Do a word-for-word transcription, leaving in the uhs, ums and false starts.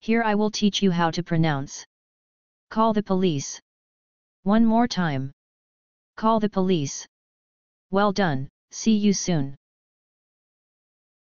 Here I will teach you how to pronounce. Call the police. One more time. Call the police. Well done, see you soon.